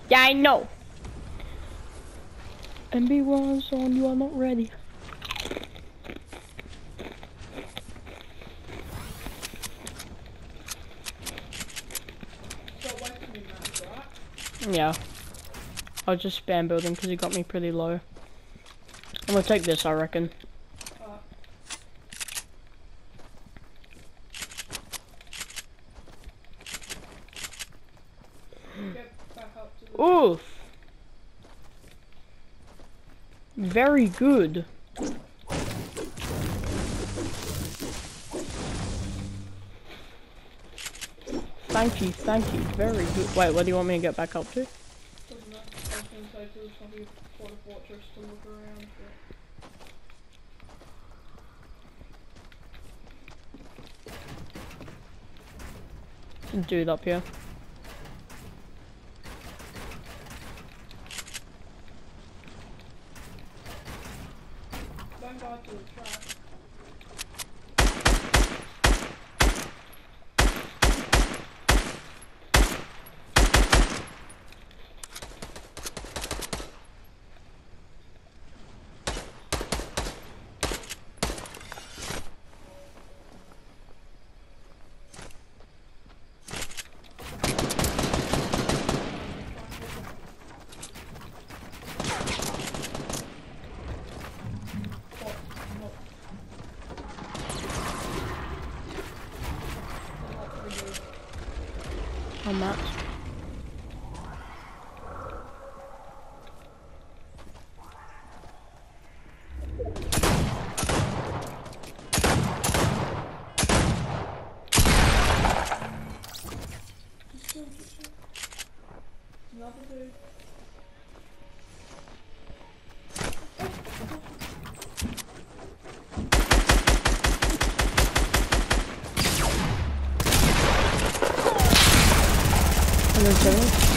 Yeah, I know. MB1's on, you are not ready. Yeah. I'll just spam building because he got me pretty low. I'm gonna take this, I reckon. Oof. Very good. Thank you, very good. Wait, what do you want me to get back up to? Doesn't matter. I was going to say to somebody for the fortress to look around, but... Dude up here. Don't go to the track. How much? Another dude. $170?